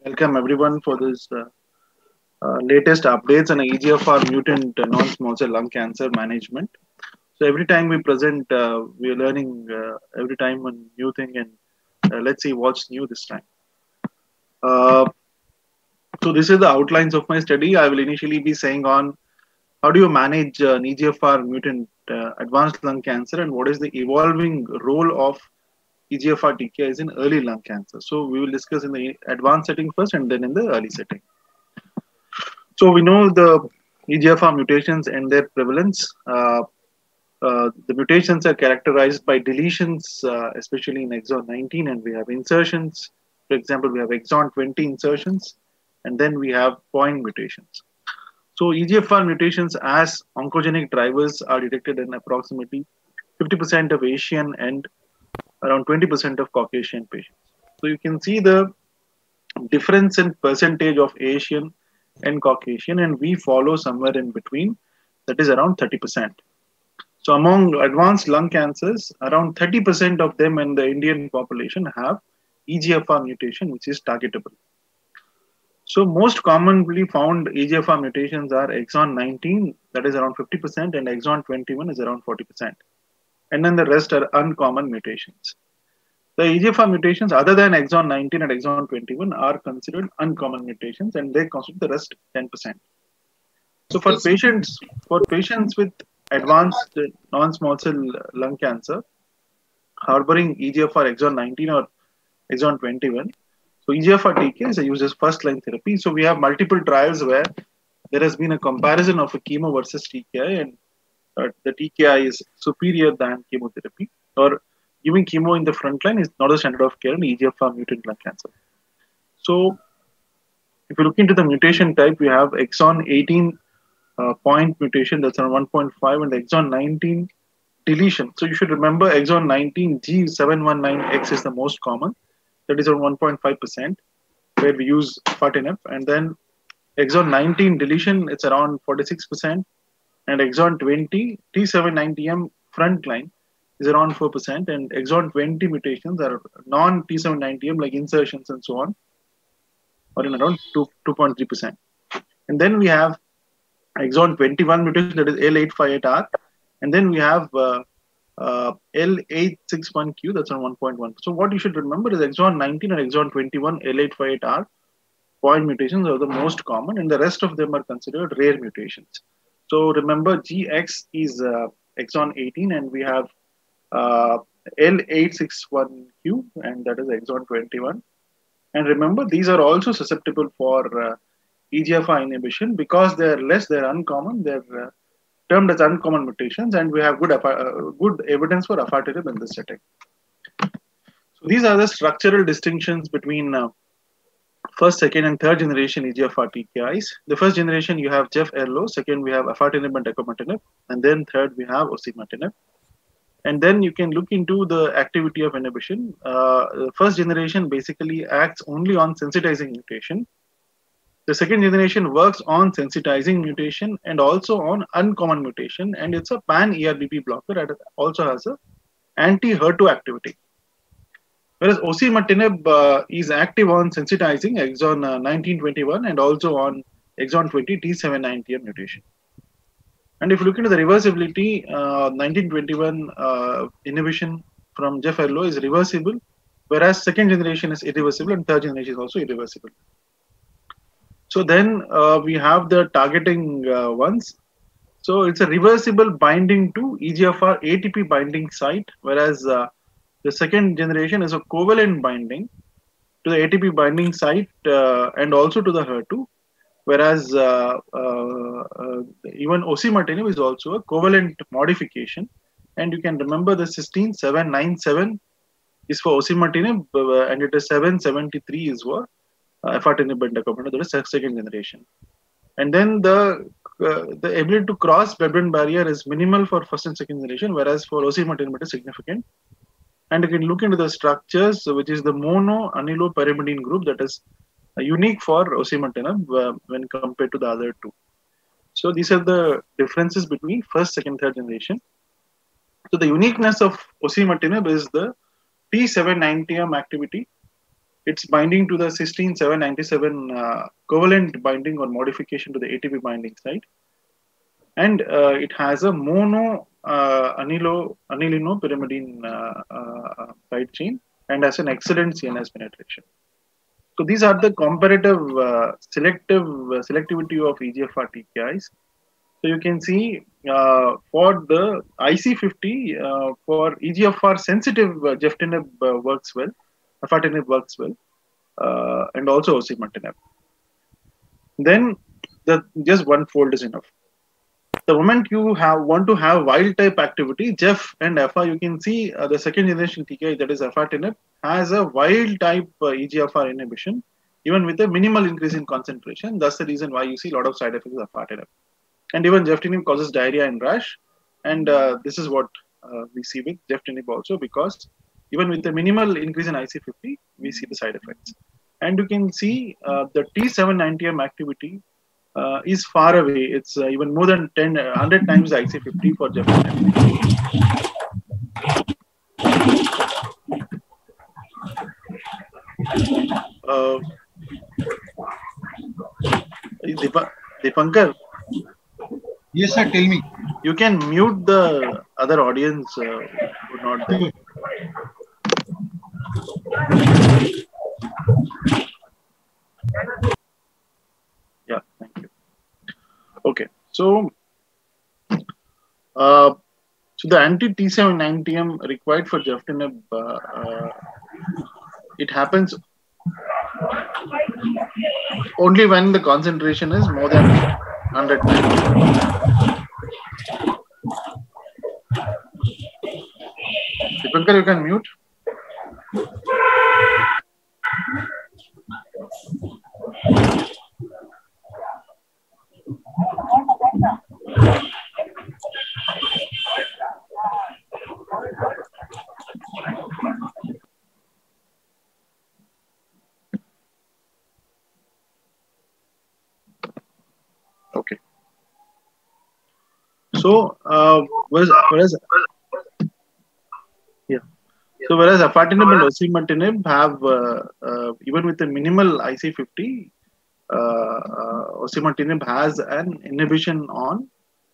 Welcome everyone for this latest updates on EGFR mutant non-small cell lung cancer management. So every time we present, we are learning every time a new thing, and let's see what's new this time. Uh, so this is the outlines of my study. I will initially be saying on how do you manage an EGFR mutant advanced lung cancer, and what is the evolving role of EGFR TKIs in early lung cancer. So we will discuss in the advanced setting first, and then in the early setting. So we know the EGFR mutations and their prevalence. The mutations are characterized by deletions, especially in exon 19, and we have insertions. For example, we have exon 20 insertions, and then we have point mutations. So EGFR mutations as oncogenic drivers are detected in approximately 50% of Asian and around 20% of Caucasian patients. So you can see the difference in percentage of Asian and Caucasian, and we follow somewhere in between, that is around 30%. So among advanced lung cancers, around 30% of them in the Indian population have EGFR mutation, which is targetable. So most commonly found EGFR mutations are exon 19, that is around 50%, and exon 21 is around 40%. And then the rest are uncommon mutations. The EGFR mutations other than exon 19 and exon 21 are considered uncommon mutations, and they constitute the rest 10%. So for patients with advanced non-small cell lung cancer harboring EGFR exon 19 or exon 21, so EGFR TKI is used as first line therapy. So we have multiple trials where there has been a comparison of a chemo versus TKI, and the TKI is superior than chemotherapy, or giving chemo in the front line is not a standard of care in EGFR mutant lung cancer. So if you look into the mutation type, we have exon 18 point mutation, that's around 1.5, and exon 19 deletion. So you should remember exon 19 G719X is the most common, that is around 1.5%, where we use afatinib. And then exon 19 deletion, it's around 46%, and exon 20 T790M frontline is around 4%, and exon 20 mutations are non T790M like insertions and so on, or in around 2.3%. And then we have exon 21 mutation, that is L858R, and then we have L861Q, that's on 1.1. So what you should remember is exon 19 and exon 21 L858R point mutations are the most common, and the rest of them are considered rare mutations. So remember, GX is exon 18, and we have L861Q, and that is exon 21. And remember, these are also susceptible for EGFR inhibition because they're less, they're uncommon, they're termed as uncommon mutations, and we have good evidence for afatinib in this setting. So these are the structural distinctions between first, second, and third generation EGFR TKIs. The first generation you have Jef-Erlo, second we have afatinib and dacomitinib, and then third we have osimertinib. And then you can look into the activity of inhibition. The first generation basically acts only on sensitizing mutation. The second generation works on sensitizing mutation and also on uncommon mutation, and it's a pan-ERBB blocker and it also has a anti-HER2 activity. Whereas osimertinib is active on sensitizing exon 1921 and also on exon 20 T790M mutation. And if you look into the reversibility, 1921 inhibition from Jef-Erlo is reversible, whereas second generation is irreversible and third generation is also irreversible. So then we have the targeting ones. So it's a reversible binding to EGFR ATP binding site, whereas the second generation is a covalent binding to the ATP binding site and also to the HER2, whereas even osimertinib is also a covalent modification. And you can remember the cysteine 797 is for osimertinib, and it is 773 is for afatinib and dacomitinib, that is second generation. And then the ability to cross blood-brain barrier is minimal for first and second generation, whereas for osimertinib it is significant. And you can look into the structures, which is the mono-anilopyrimidine group that is unique for osimertinib when compared to the other two. So these are the differences between first, second, third generation. So the uniqueness of osimertinib is the T790M activity, It's binding to the cysteine 797 covalent binding or modification to the ATP binding site, and it has a mono anilino pyrimidine side chain and has an excellent CNS penetration. So these are the comparative selectivity of EGFR TKIs. So you can see for the IC50 for EGFR sensitive Geftinib works well, Afatinib works well, and also osimertinib. Then just one fold is enough. The moment you want to have wild type activity, Jef and FA, you can see the second generation TKI, that is afatinib, has a wild type EGFR inhibition, even with a minimal increase in concentration. That's the reason why you see a lot of side effects of afatinib. And even Geftinib causes diarrhea and rash. And this is what we see with Geftinib also, because even with a minimal increase in IC50, we see the side effects. And you can see the T790M activity is far away. It's even more than 100 times the IC50 for Geftinib. Dipankar? Yes, sir, tell me. You can mute the other audience who are not there. Yeah, thank you. Okay, so the anti-T790M required for Geftinib, it happens only when the concentration is more than 100 times. Dipankar, you can mute. Okay. So whereas afatinib and osimertinib have even with a minimal IC50, osimertinib has an inhibition on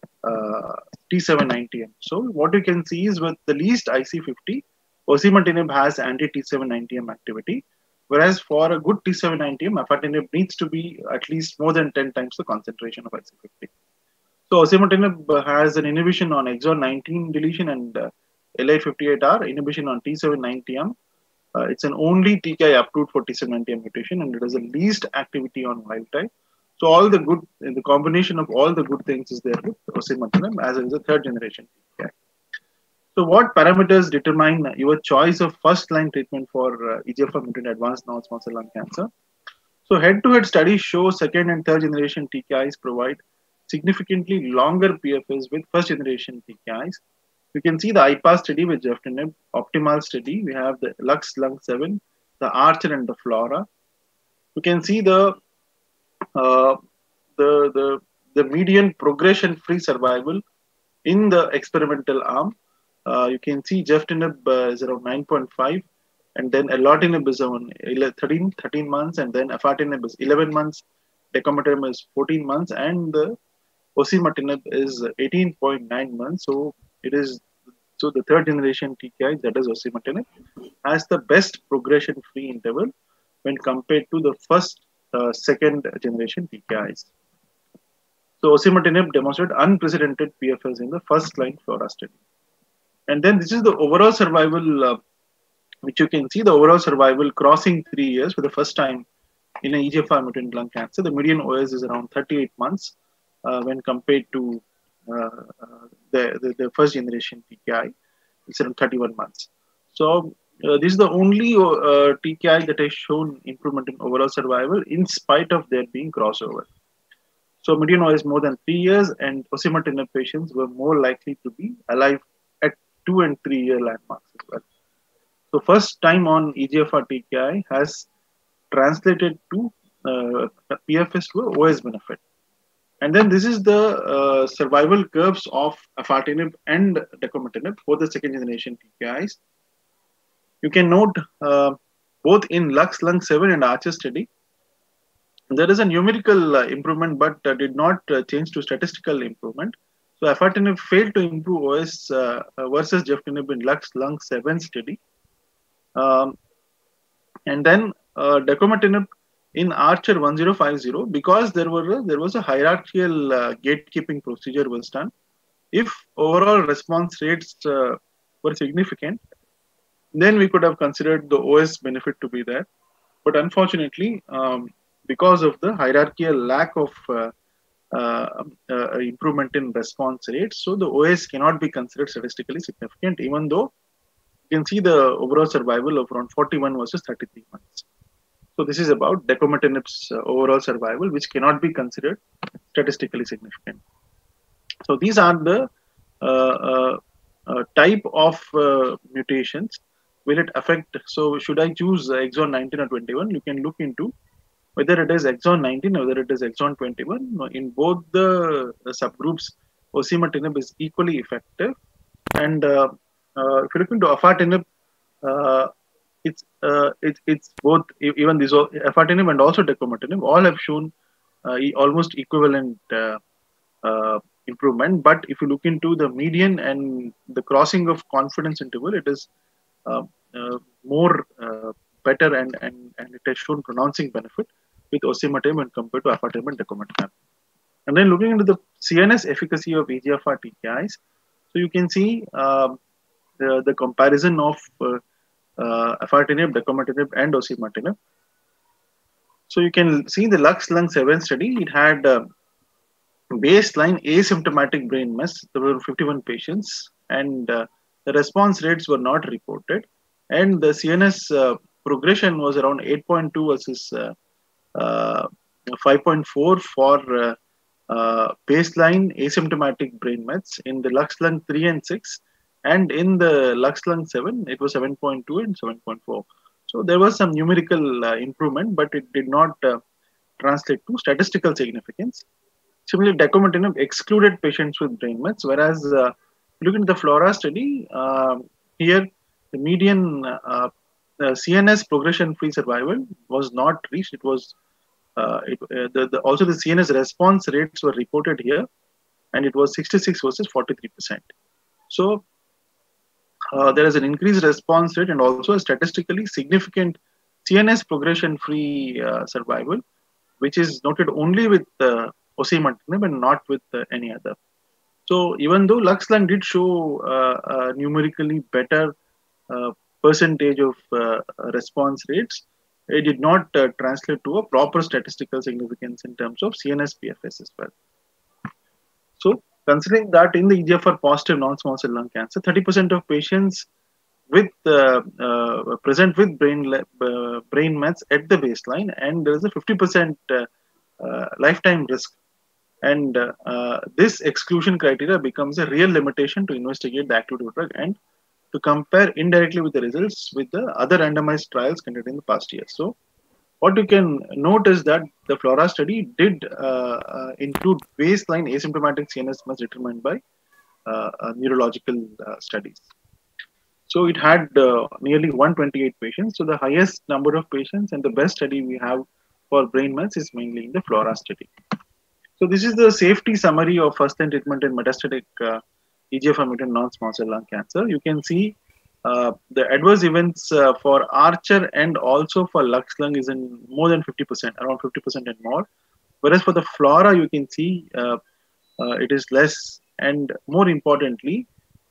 T790M. So what you can see is with the least IC50, osimertinib has anti-T790M activity, whereas for a good T790M, afatinib needs to be at least more than 10 times the concentration of IC50. So osimertinib has an inhibition on exon 19 deletion and LI58R, inhibition on T790M. It's an only TKI approved for T790M mutation, and it has the least activity on wild type. So all the good, the combination of all the good things is there with osimertinib, as it is a third generation TKI. So what parameters determine your choice of first line treatment for EGFR mutant advanced non-small cell lung cancer? So head-to-head studies show second and third generation TKIs provide significantly longer PFS with first generation TKIs. You can see the IPAS study with Geftinib, Optimal study. We have the Lux Lung 7, the Archer and the Flora. You can see the median progression-free survival in the experimental arm. You can see Geftinib is around 9.5, and then Erlotinib is around 13 months, and then Afatinib is 11 months, Decomitinib is 14 months, and the osimertinib is 18.9 months. So the third generation TKI, that is osimertinib, has the best progression-free interval when compared to the first, second generation TKIs. So osimertinib demonstrated unprecedented PFS in the first line FLORA study. And then this is the overall survival, which you can see the overall survival crossing 3 years for the first time in an EGFR mutant lung cancer. The median OS is around 38 months when compared to the first generation TKI. It's around 31 months. So this is the only TKI that has shown improvement in overall survival in spite of there being crossover. So median OS more than 3 years, and osimertinib patients were more likely to be alive at 2 and 3 year landmarks as well. So first time on EGFR TKI has translated to PFS to OS benefit. And then this is the survival curves of afatinib and decomitinib for the second generation TKIs. You can note both in Lux Lung 7 and Archer study. There is a numerical improvement, but did not change to statistical improvement. So afatinib failed to improve OS versus gefitinib in Lux Lung 7 study. And then decomatinib in Archer 1050, because there was a hierarchical gatekeeping procedure was done. If overall response rates were significant, then we could have considered the OS benefit to be there. But unfortunately, because of the hierarchical lack of improvement in response rates, so the OS cannot be considered statistically significant, even though you can see the overall survival of around 41 versus 33 months. So this is about decomatinib's overall survival, which cannot be considered statistically significant. So these are the type of mutations. Will it affect? So should I choose exon 19 or 21? You can look into whether it is exon 19 or whether it is exon 21. In both the subgroups, osimertinib is equally effective. And if you look into afatinib, it's both, even this afatinib and also decomatinib all have shown almost equivalent improvement. But if you look into the median and the crossing of confidence interval, it is more better, and it has shown pronouncing benefit with osimertinib when compared to afatinib and decomatinib. And then looking into the CNS efficacy of EGFR TKIs, so you can see the comparison of afatinib, decomatinib, and osimertinib. So you can see the Lux Lung 7 study. It had baseline asymptomatic brain mets. There were 51 patients, and the response rates were not reported. And the CNS progression was around 8.2 versus 5.4 for baseline asymptomatic brain mets in the Lux Lung 3 and 6. And in the Lux Lung 7, it was 7.2 and 7.4. So there was some numerical improvement, but it did not translate to statistical significance. Similarly, decomatinib excluded patients with brain mets, whereas looking at the FLORA study, here the median CNS progression-free survival was not reached. It was also the CNS response rates were reported here, and it was 66 versus 43%. So there is an increased response rate and also a statistically significant CNS progression-free survival, which is noted only with osimertinib and not with any other. So even though Lux Lung did show a numerically better percentage of response rates, it did not translate to a proper statistical significance in terms of CNS PFS as well. So considering that in the EGFR positive non-small cell lung cancer, 30% of patients with present with brain mets at the baseline, and there is a 50% lifetime risk. And this exclusion criteria becomes a real limitation to investigate the activity of the drug and to compare indirectly with the results with the other randomized trials conducted in the past years. So what you can note is that the FLORA study did include baseline asymptomatic CNS mets determined by neurological studies. So it had nearly 128 patients. So the highest number of patients and the best study we have for brain mets is mainly in the FLORA study. So this is the safety summary of first-line treatment in metastatic EGFR mutant non-small cell lung cancer. You can see the adverse events for Archer and also for Lux Lung is in more than 50%, around 50% and more. Whereas for the FLORA, you can see it is less. And more importantly,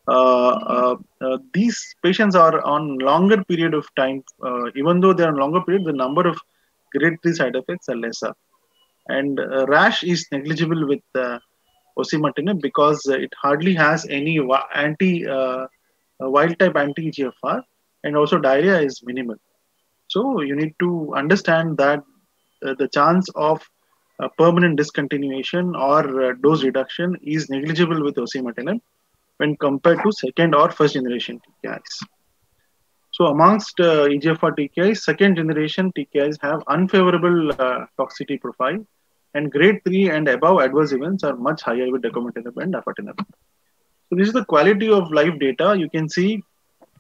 these patients are on longer period of time. Even though they are on longer period, the number of grade 3 side effects are lesser. And rash is negligible with osimertinib because it hardly has any wild type anti-EGFR, and also diarrhea is minimal. So you need to understand that the chance of permanent discontinuation or dose reduction is negligible with osimertinib when compared to second or first generation TKIs. So amongst EGFR TKIs, second generation TKIs have unfavorable toxicity profile, and grade 3 and above adverse events are much higher with decomatinib and afatinib. So this is the quality of life data. You can see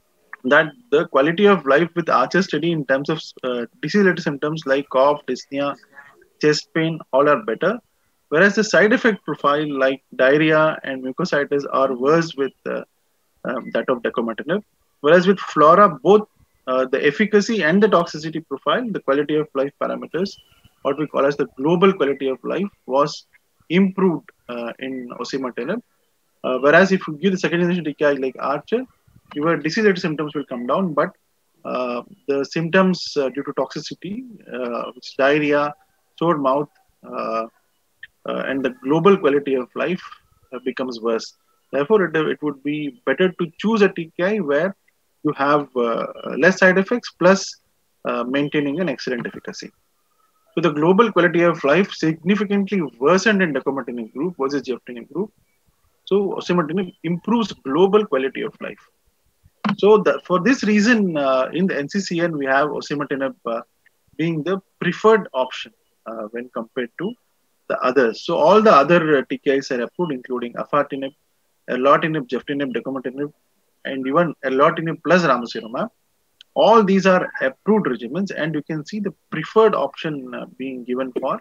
that the quality of life with Archer study in terms of disease-related symptoms like cough, dyspnea, chest pain, all are better, whereas the side effect profile like diarrhea and mucositis are worse with that of decomatinib. Whereas with Flora, both the efficacy and the toxicity profile, the quality of life parameters, what we call as the global quality of life, was improved in osimertinib. Whereas if you give the second generation TKI like Archer, your disease-related symptoms will come down, but the symptoms due to toxicity, which is diarrhea, sore mouth, and the global quality of life becomes worse. Therefore, it would be better to choose a TKI where you have less side effects plus maintaining an excellent efficacy. So the global quality of life significantly worsened in decomatinib group versus gefitinib group. So osimertinib improves global quality of life. So for this reason, in the NCCN, we have osimertinib being the preferred option when compared to the others. So all the other TKIs are approved, including afatinib, erlotinib, gefitinib, decomatinib, and even erlotinib plus ramucirumab. All these are approved regimens, and you can see the preferred option being given for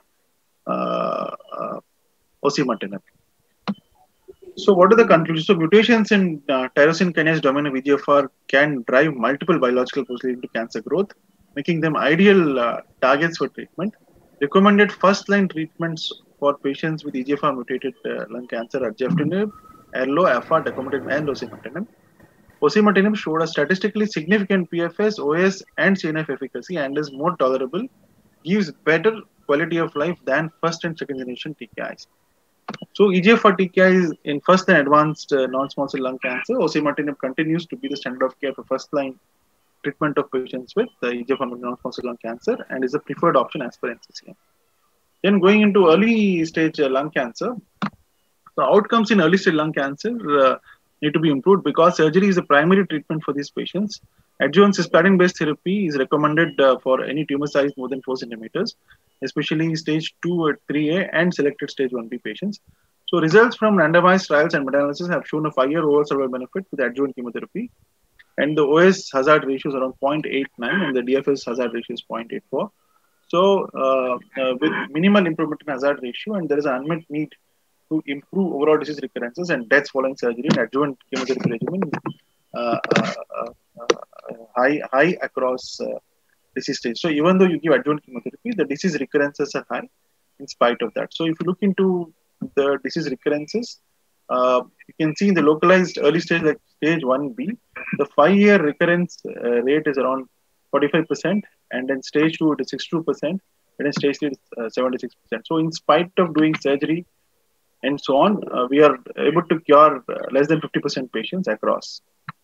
osimertinib. So what are the conclusions? So mutations in tyrosine kinase domain of EGFR can drive multiple biological processes into cancer growth, making them ideal targets for treatment. Recommended first-line treatments for patients with EGFR mutated lung cancer are gefitinib, erlo, afa, decomatinib, and osimertinib. Osimertinib showed a statistically significant PFS, OS, and CNF efficacy and is more tolerable, gives better quality of life than first and second generation TKIs. So EGFR TKIs in first and advanced non-small cell lung cancer, osimertinib continues to be the standard of care for first-line treatment of patients with EGFR non-small cell lung cancer and is a preferred option as per NCCN. Then going into early stage lung cancer, the outcomes in early stage lung cancer need to be improved because surgery is the primary treatment for these patients. Adjuvant cisplatin-based therapy is recommended for any tumor size more than 4 centimeters, especially stage 2 or 3A and selected stage 1B patients. So results from randomized trials and meta-analysis have shown a 5-year overall survival benefit with adjuvant chemotherapy. And the OS hazard ratio is around 0.89 and the DFS hazard ratio is 0.84. So with minimal improvement in hazard ratio, and there is an unmet need to improve overall disease recurrences and deaths following surgery in adjuvant chemotherapy regimen high across disease stage. So even though you give adjuvant chemotherapy, the disease recurrences are high in spite of that. So if you look into the disease recurrences, you can see in the localized early stage like stage 1B, the 5-year recurrence rate is around 45%, and then stage 2 it is 62%, and then stage 3 is 76%. So in spite of doing surgery and so on, we are able to cure less than 50% patients across.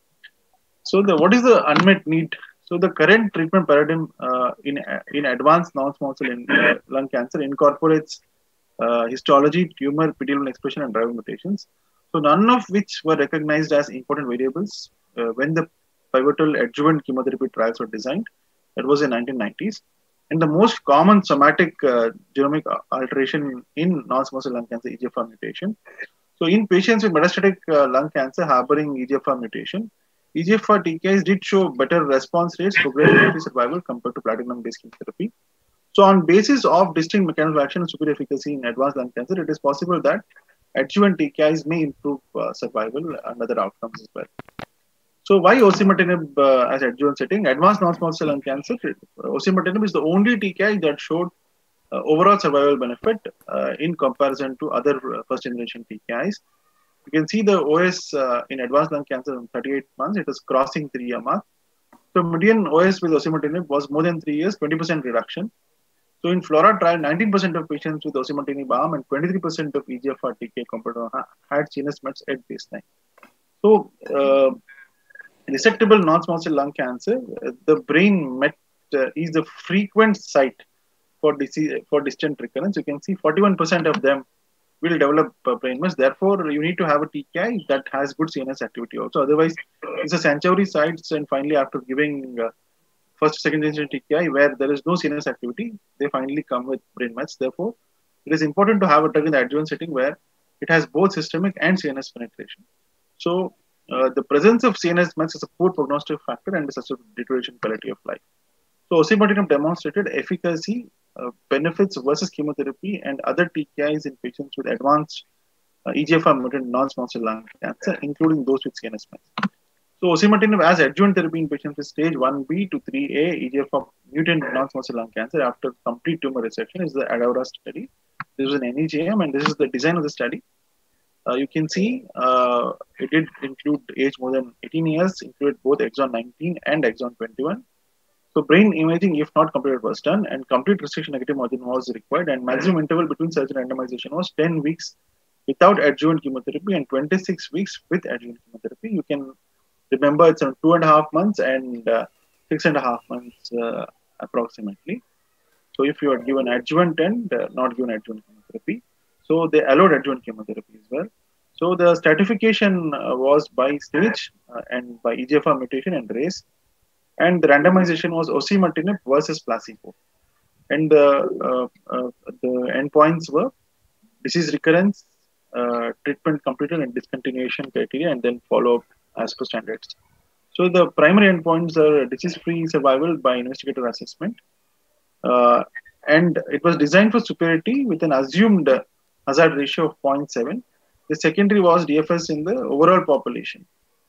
So what is the unmet need? So the current treatment paradigm in advanced non-small cell lung cancer incorporates histology, tumor, PD-L1 expression, and driver mutations. So none of which were recognized as important variables when the pivotal adjuvant chemotherapy trials were designed. That was in 1990s. And the most common somatic genomic alteration in non-small cell lung cancer, EGFR mutation. So in patients with metastatic lung cancer harboring EGFR mutation, EGFR TKIs did show better response rates, progression-free survival compared to platinum-based chemotherapy. So on basis of distinct mechanism of action and superior efficacy in advanced lung cancer, it is possible that adjuvant TKIs may improve survival and other outcomes as well. So why osimertinib as adjuvant setting? Advanced non-small cell lung cancer, osimertinib is the only TKI that showed overall survival benefit in comparison to other first generation TKIs. You can see the OS in advanced lung cancer in 38 months, it is crossing 3-year mark. So median OS with osimertinib was more than 3 years, 20% reduction. So in Flora trial, 19% of patients with osimertinib arm and 23% of EGFR TKI comparator had CNS mets at baseline. So resectable non-small cell lung cancer, the brain met is the frequent site for disease for distant recurrence. You can see 41% of them will develop brain mets. Therefore, you need to have a TKI that has good CNS activity also. Otherwise, it's a sanctuary sites, and finally, after giving first, second generation TKI where there is no CNS activity, they finally come with brain mets. Therefore, it is important to have a drug in the adjuvant setting where it has both systemic and CNS penetration. So, The presence of CNS mets is a poor prognostic factor and is associated with deterioration quality of life. So osimertinib demonstrated efficacy, benefits versus chemotherapy and other TKIs in patients with advanced EGFR mutant non-small cell lung cancer, including those with CNS mets. So osimertinib as adjuvant therapy in patients with stage 1B to 3A EGFR mutant non-small cell lung cancer after complete tumor resection is the ADAURA study. This is an NEJM and this is the design of the study. You can see it did include age more than 18 years, included both exon 19 and exon 21. So brain imaging, if not completed, was done, and complete restriction negative margin was required, and maximum interval between surgery and randomization was 10 weeks without adjuvant chemotherapy and 26 weeks with adjuvant chemotherapy. You can remember it's around 2.5 months and 6.5 months approximately. So if you are given adjuvant and not given adjuvant chemotherapy, so they allowed adjuvant chemotherapy as well. So the stratification was by stage and by EGFR mutation and race, and the randomization was osimertinib versus placebo. And the endpoints were disease recurrence, treatment completed, and discontinuation criteria, and then follow up as per standards. So the primary endpoints are disease-free survival by investigator assessment, and it was designed for superiority with an assumed hazard ratio of 0.7. The secondary was DFS in the overall population.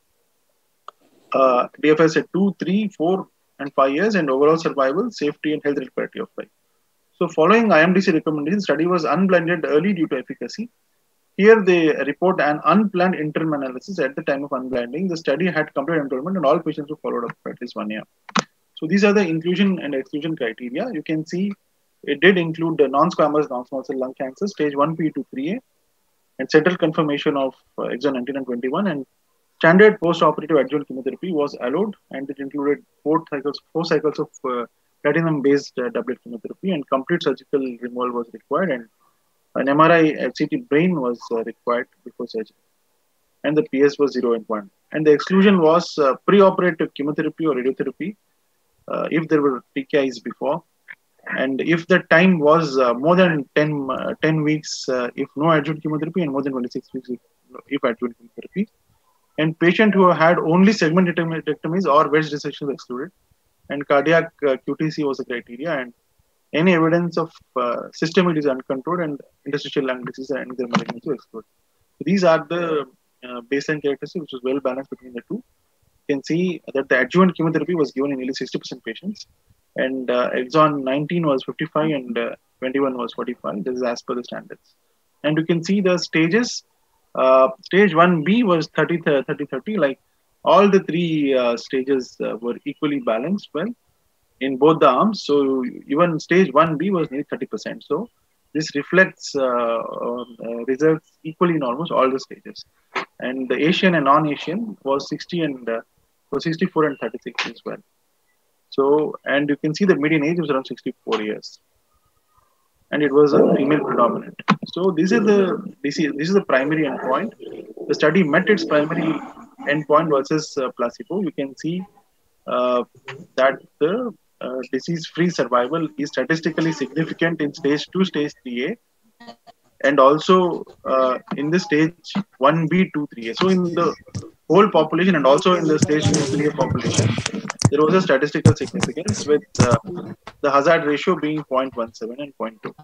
DFS at 2, 3, 4, and 5 years, and overall survival, safety, and health quality of life. So following IMDC recommendation, study was unblinded early due to efficacy. Here they report an unplanned interim analysis at the time of unblinding. The study had complete enrollment and all patients were followed up for at least 1 year. So these are the inclusion and exclusion criteria. You can see it did include the non-squamous non-small cell lung cancer, stage 1B to 3A, and central confirmation of exon 19 and 21, and standard post-operative adjuvant chemotherapy was allowed, and it included 4 cycles of platinum-based doublet chemotherapy, and complete surgical removal was required, and an MRI CT brain was required before surgery, and the PS was 0 and 1. And the exclusion was pre-operative chemotherapy or radiotherapy if there were TKIs before, and if the time was more than 10 weeks if no adjuvant chemotherapy, and more than 26 weeks if adjuvant chemotherapy. And patient who had only segmenectomies or wedge dissection was excluded, and cardiac QTC was a criteria, and any evidence of systemic disease uncontrolled and interstitial lung disease and their malignancy was excluded. So these are the baseline characteristics, which was well balanced between the two. You can see that the adjuvant chemotherapy was given in nearly 60% patients, and exon 19 was 55 and 21 was 45. This is as per the standards. And you can see the stages. Stage 1B was 30-30-30. Like all the 3 stages were equally balanced well in both the arms. So even stage 1B was nearly 30%. So this reflects results equally in almost all the stages. And the Asian and non-Asian was 64 and 36 as well. So, and you can see the median age was around 64 years, and it was a female predominant. So this is the primary endpoint. The study met its primary endpoint versus placebo. You can see that the disease-free survival is statistically significant in stage 2, stage 3A, and also in the stage 1B, 2, 3A. So in the whole population and also in the stage 2, 3A population, there was a statistical significance with the hazard ratio being 0.17 and 0.2.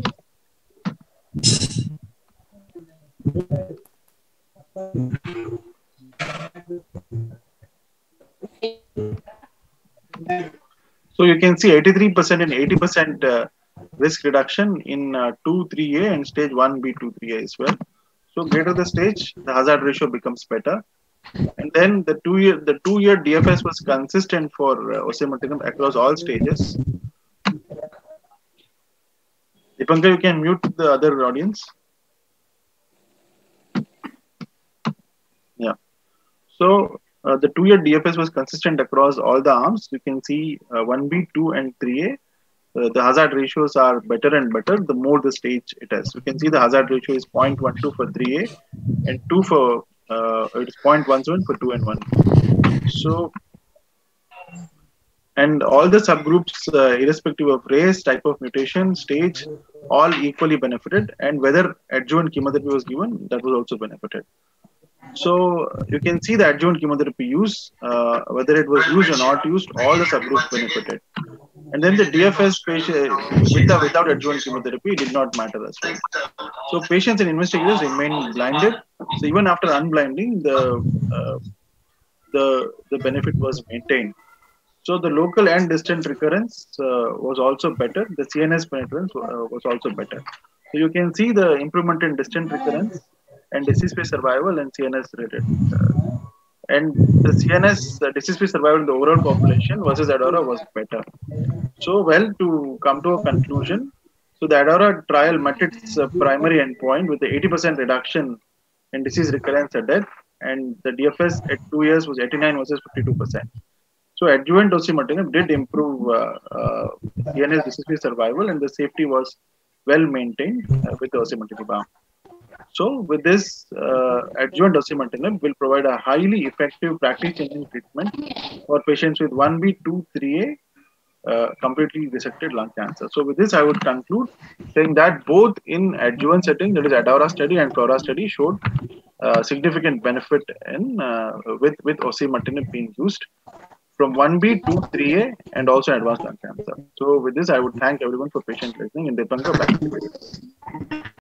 So you can see 83% and 80% risk reduction in 2-3A and stage 1B, 2-3A as well. So greater the stage, the hazard ratio becomes better. And then the two-year DFS was consistent for osimertinib across all stages. Dipankar, you can mute the other audience. Yeah. So the 2-year DFS was consistent across all the arms. You can see 1B, 2, and 3A. The hazard ratios are better and better the more the stage it is. You can see the hazard ratio is 0.12 for 3A and 2 for it is 0.17 for 2 and 1. So, and all the subgroups, irrespective of race, type of mutation, stage, all equally benefited. And whether adjuvant chemotherapy was given, that was also benefited. So you can see the adjuvant chemotherapy use, whether it was used or not used, all the subgroups benefited. And then the DFS patient with or without adjuvant chemotherapy did not matter as well. So patients and investigators remained blinded. So even after unblinding, the benefit was maintained. So the local and distant recurrence was also better. The CNS penetrance was also better. So you can see the improvement in distant recurrence and disease-free survival and CNS rated. And the CNS disease-free survival in the overall population versus ADAURA was better. So, well, to come to a conclusion, so the ADAURA trial met its primary endpoint with the 80% reduction in disease recurrence or death, and the DFS at 2 years was 89 versus 52%. So adjuvant osimertinib did improve CNS disease-free survival, and the safety was well maintained with the osimertinib arm. So with this, adjuvant osimertinib will provide a highly effective practice-changing treatment for patients with 1B, 2, 3A completely resected lung cancer. So with this, I would conclude saying that both in adjuvant setting, that is ADAURA study and FLORA study, showed significant benefit in with osimertinib being used from 1B to 3A and also advanced lung cancer. So with this, I would thank everyone for patient listening. And Deepanka, back to you.